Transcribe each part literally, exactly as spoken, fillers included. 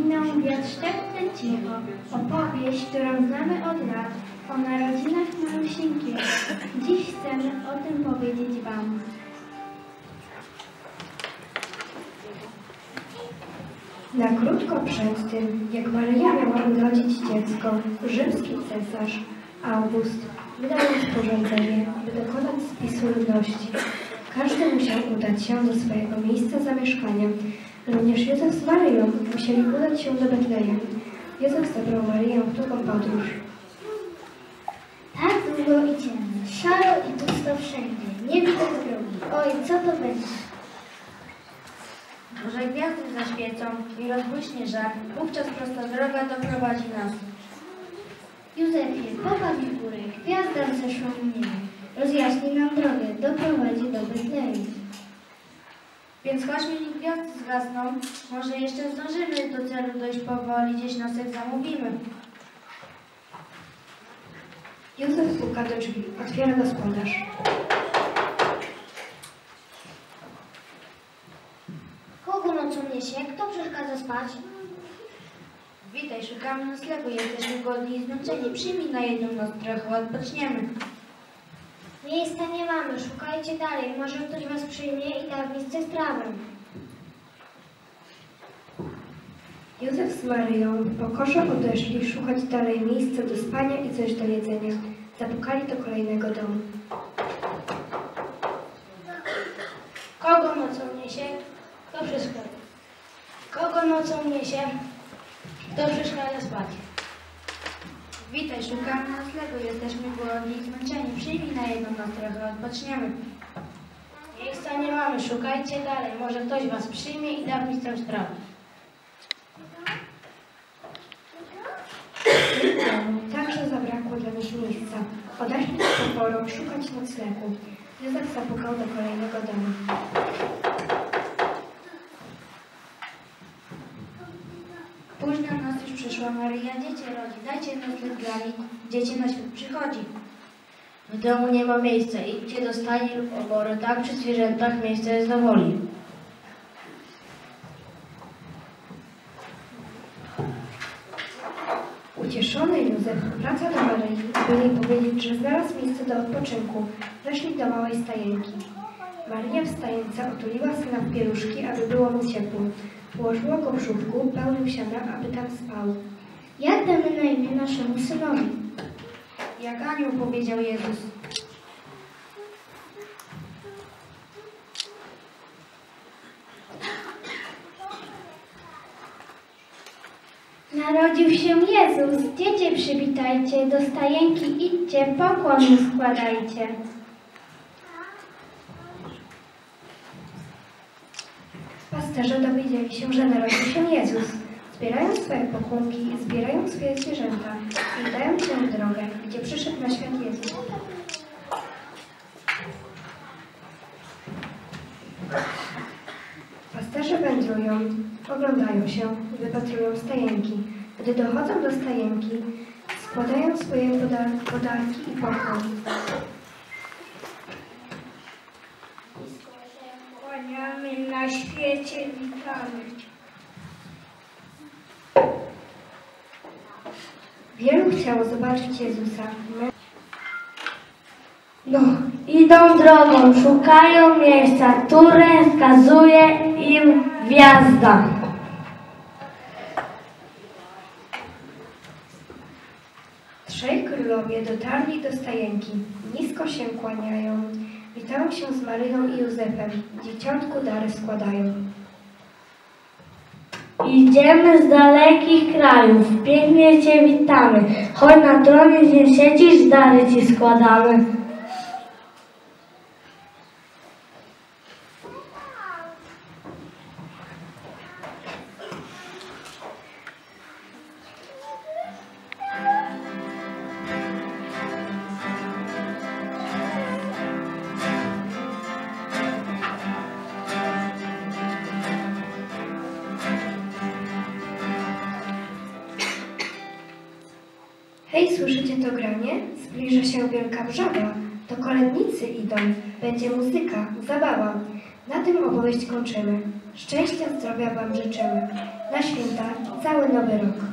miną wiatr szepcze cicho, opowieść, którą znamy od lat, o narodzinach Malusieńkiego. Dziś chcemy o tym powiedzieć wam. Na krótko przed tym, jak Maryja miała urodzić dziecko, rzymski cesarz August wydał rozporządzenie, by dokonać spisu ludności. Każdy musiał udać się do swojego miejsca zamieszkania. Również Józef z Maryją musieli udać się do Betlejem. Józef zabrał Maryję w długą podróż. Tak długo idziemy, szaro i pusto wszędzie, nie widać drogi. Oj, co to będzie? Może gwiazdy zaświecą i rozbłyśnie żar, wówczas prosta droga doprowadzi nas. Józefie, popatrz w górę, gwiazda wzeszła mnie. Rozjaśni nam drogę, doprowadzi do Betlejem. Więc chodźmy, nim gwiazdy zgasną, może jeszcze zdążymy do celu dojść powoli, gdzieś nosek zamówimy. Józef puka do drzwi, otwiera gospodarz. Kogo nocą niesie? Kto przeszkadza spać? Witaj, szukamy noclegu, jesteśmy głodni i zmęczeni. Przyjmij na jedną noc, trochę odpoczniemy. Miejsca nie mamy, szukajcie dalej, może ktoś was przyjmie i da w miejsce strawę. Józef z Maryją w pokorze odeszli szukać dalej miejsca do spania i coś do jedzenia. Zapukali do kolejnego domu. Kogo nocą niesie? Kto przeszkadza? Kogo nocą niesie? Kto przeszkadza spać? Witaj, szukamy noclegu, jesteśmy głodni i zmęczeni. Przyjmij na jedną noc, trochę odpoczniemy. Miejsca nie mamy, szukajcie dalej, może ktoś was przyjmie i da w miejsce strawę. Także zabrakło dla nich miejsca. Odeszli z poporą szukać noclegu. Józef zapukał do kolejnego domu. Późna noc już przyszła, Maryja dziecię rodzi. Dajcie nocleg dla nich, dziecię na świat przychodzi. W domu nie ma miejsca, idźcie do stajni lub obory, tak przy zwierzętach miejsce jest do woli. Ucieszony Józef wraca do Maryi, by jej powiedzieć, że znalazł miejsce do odpoczynku. Weszli do małej stajenki. Maryja w stajence otuliła syna w pieluszki, aby było mu ciepło. Położyła go w żółwku, pełnym siana, aby tam spał. Jak damy na imię naszemu synowi? Jak anioł powiedział Jezus. Narodził się Jezus, dziecię przywitajcie, do stajenki idźcie, pokłon mu składajcie. Pasterze dowiedzieli się, że narodził się Jezus. Zbierają swoje pokłonki, zbierają swoje zwierzęta i udają się w drogę, gdzie przyszedł na świat Jezus. Pasterze wędrują, oglądają się, wypatrują stajenki. Gdy dochodzą do stajenki, składają swoje poda- podarki i pokłon. Kłaniamy na świecie, witamy. Wielu chciało zobaczyć Jezusa. No, idą drogą, szukają miejsca, które wskazuje im gwiazda. Trzej królowie dotarli do stajenki. Nisko się kłaniają. Witają się z Maryją i Józefem. Dzieciątku dary składają. Idziemy z dalekich krajów, pięknie Cię witamy. Chodź na tronie, gdzie siedzisz, dary Ci składamy. Hej, słyszycie to granie? Zbliża się wielka wrzawa. To kolędnicy idą. Będzie muzyka, zabawa. Na tym opowieść kończymy. Szczęścia, zdrowia Wam życzymy. Na święta cały nowy rok.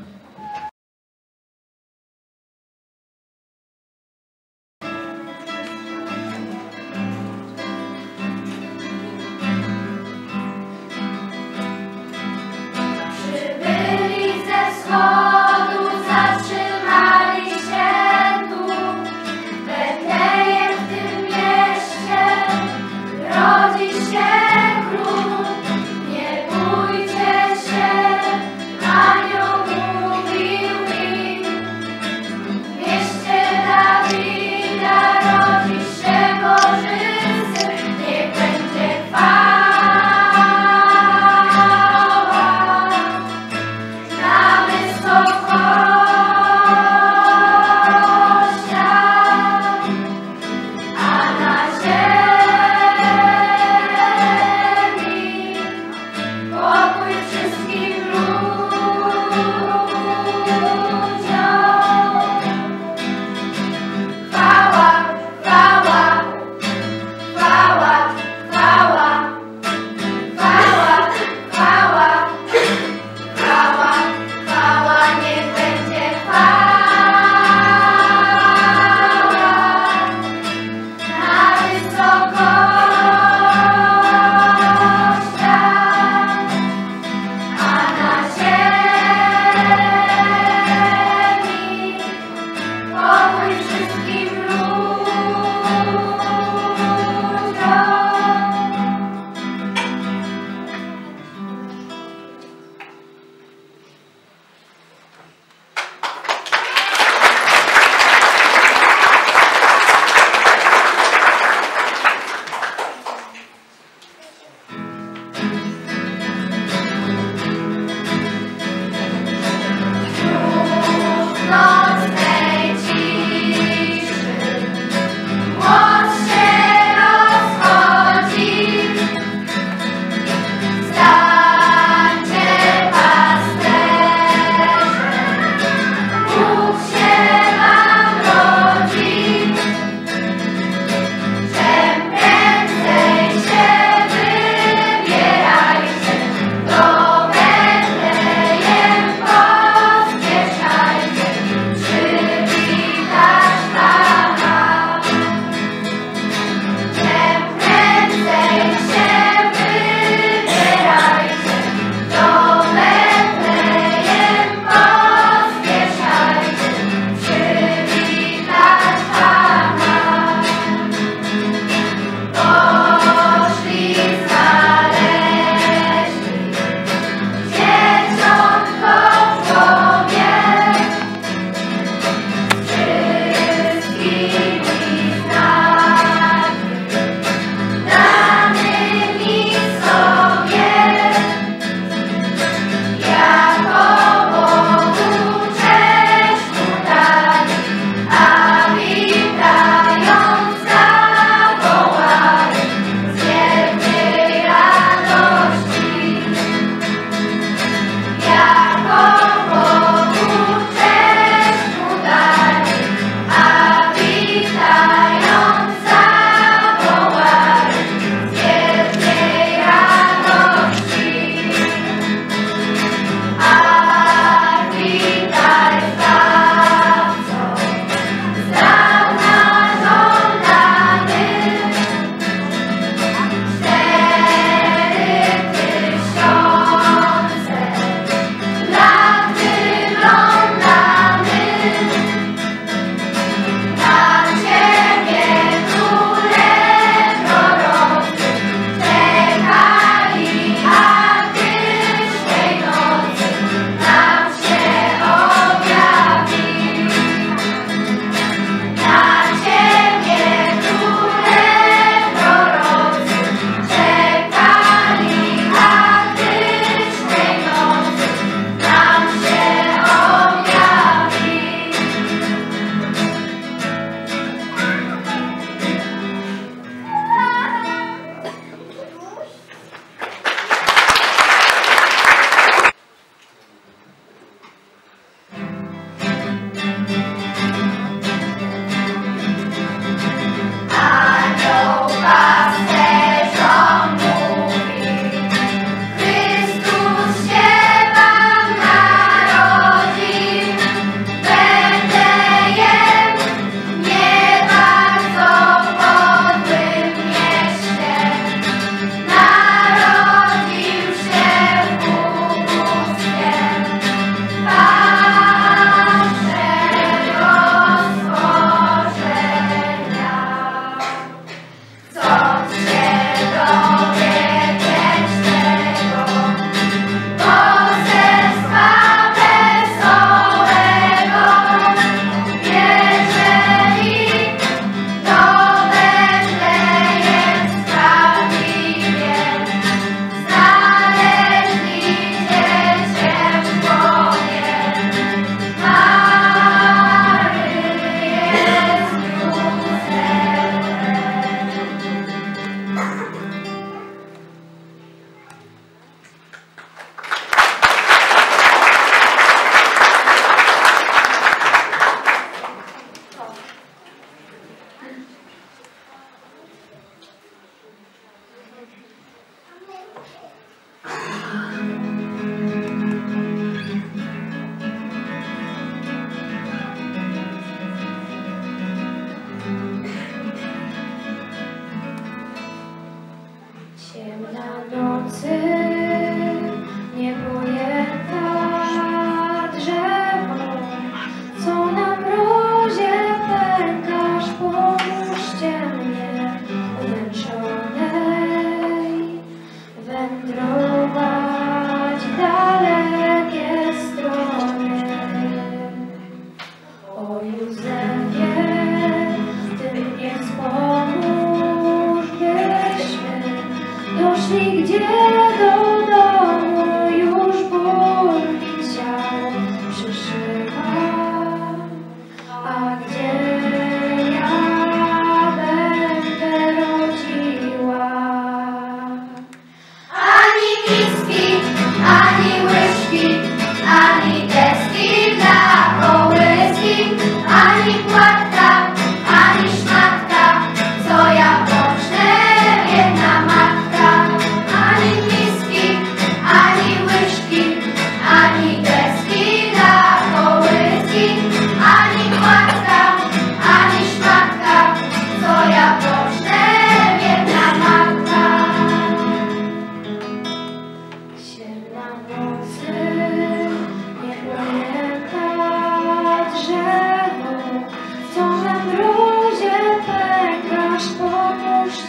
Przybyli ze wschodu, zatrzymali się tu, Betlejem w tym mieście rodzi się król. Nie bójcie się, anioł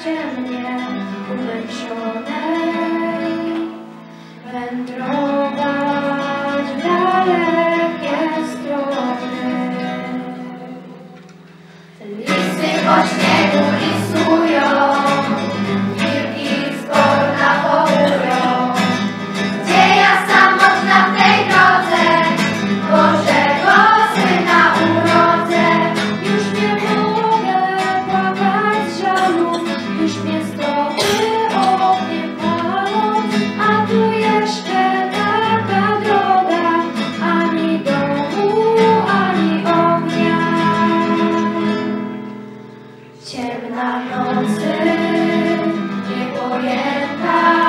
mnie umęczonej wędrować w dalekie strony. Lisy po śniegu lisują, wilki z polna wołują. Gdzie ja samotna w tej drodze, Bożego Syna urodzę. Już nie mogę płakać z żalu, już mnie stopy ogniem palą, a tu jeszcze taka droga, ani domu, ani ognia. Ciemna nocy, niepojęta